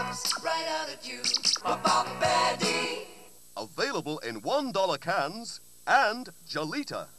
pops right out at you. Pop-Pop Betty. Available in $1 cans and Jalita.